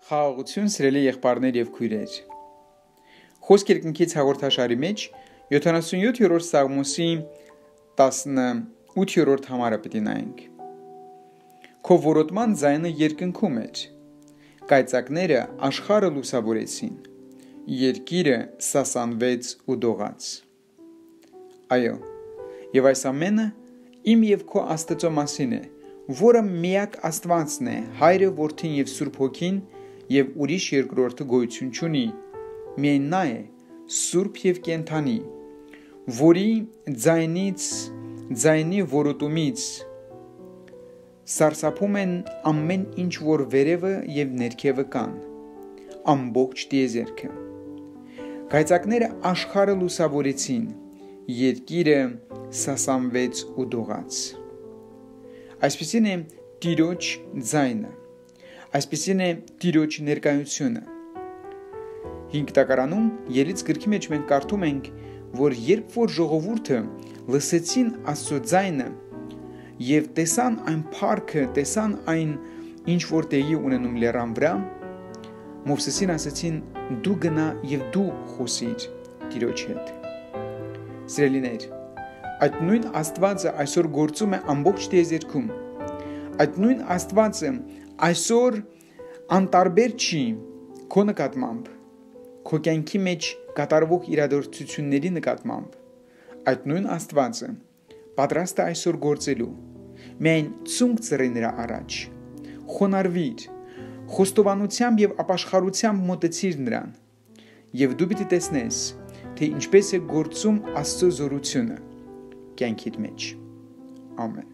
Խաղաղություն սիրելի եղբայրներ եւ քույրեր։ Խոսք երկնքից հաղորդաշարի մեջ 77-րդ Սաղմոսի 18-րդ համարը պիտի նայենք։ Քո որոտման ձայնը երկնքում էր, կայծակները աշխարհը լուսավորեցին, երկիրը սասանվեց ու դողաց։ Այո, եւ այս ամենը իմ եւ քո Աստծո մասին է, որը միակ Աստվածն է, Հայրը, Որդին եւ Սուրբ Հոգին, եւ ուրիշ երկրորդը գոյություն չունի, միայն նա է, Սուրբ եւ կենդանի, որի ձայնի որոտումից սարսափում են ամեն ինչ, որ վերևը եւ ներքևը կան, ամբողջ տիեզերքը։ Կայծակները աշխարհը լուսավորեցին, երկիրը սասանվեց ու դողաց։ Այսպիսին է Տիրոջ ձայնը, այսպիսին է Տիրոջ ներկայությունը։ 5 տակարանում Ելից գրքի մեջ մենք կարդում ենք, որ երբ որ ժողովուրդը լսեցին Աստծո ձայնը եւ տեսան այն փառքը, տեսան այն ինչ որ տեղի ունենում լեռան վրա, Մովսեսին ասացին՝ դու գնա եւ դու խոսիր Տիրոջ հետ։ Սիրելիներ, այդ նույն Աստվածը այսօր գործում է ամբողջ տիեզերքում։ Այդ նույն Աստվածը այսօր անտարբեր չի քո նկատմամբ, քո կյանքի մեջ կատարվող իրադարձությունների նկատմամբ։ Այդ նույն Աստվածը պատրաստ է այսօր գործելու։ Միայն ցունկ ծռի նրա առաջ, խոնարհվիր, խոստովանությամբ եւ ապաշխարությամբ մոտեցիր նրան, եւ դու պիտի տեսնես, թե ինչպես է գործում Աստծո զորությունը կյանքիդ մեջ։ Ամեն։